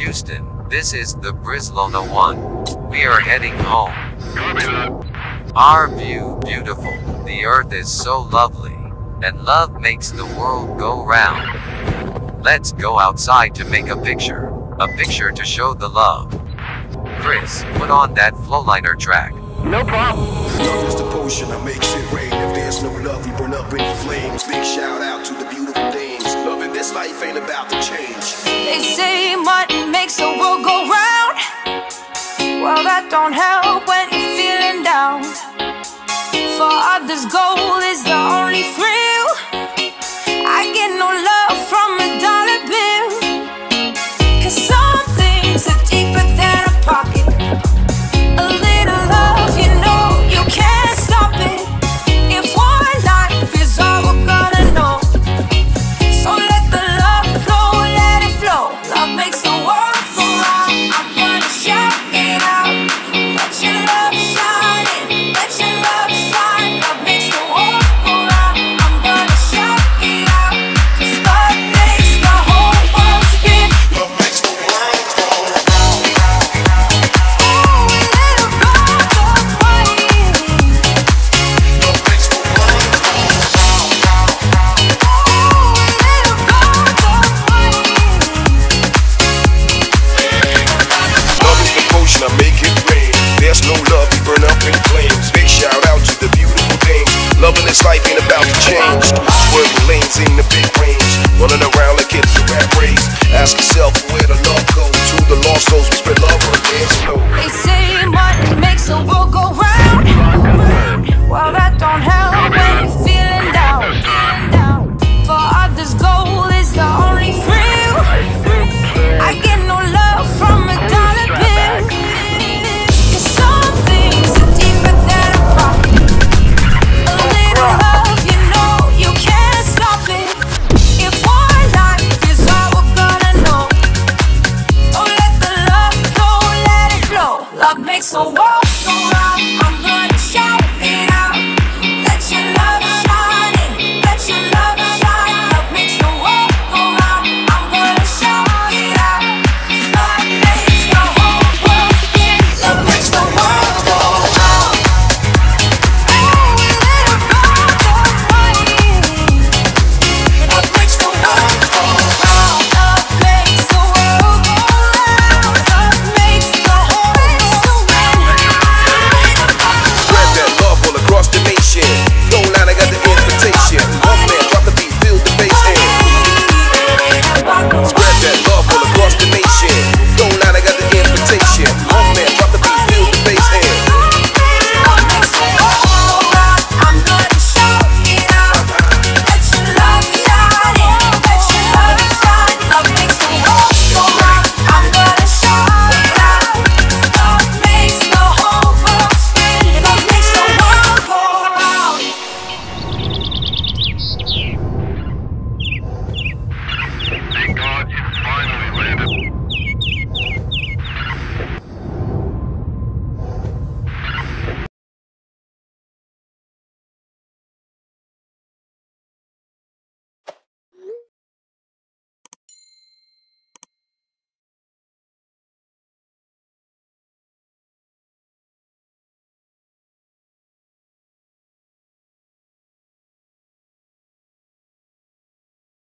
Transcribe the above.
Houston, this is the Brislona 1. We are heading home. Copy that. Our view beautiful, the earth is so lovely, and love makes the world go round. Let's go outside to make a picture to show the love. Chris, put on that Flowliner track. No problem. Love is the potion that makes it rain. If there's no love, we burn up in flames. Big shout out to the beautiful things. Love in this life ain't about to change. They say money makes the world go round. Well, that don't help when you're feeling down. For others, gold is the only thrill. I get no love from a dollar bill. 'Cause some things are deeper than a pocket. A little love, you know, you can't stop it. If one life is all we're gonna know, so let the love flow, let it flow. Love makes the world go round. I'm gonna shout it out. Let your love shine in. Let your love shine. Love makes the world go round. I'm gonna shout it out. 'Cause love makes the whole world spin. Love makes the world go round. Oh, little bird of mine. Love makes the world go round. Oh, little bird of mine. Love is the potion that make it rain. There's no love, we burn up in flames. Big shout out to the beautiful things. Love in this life ain't about to change. Swerving lanes in the big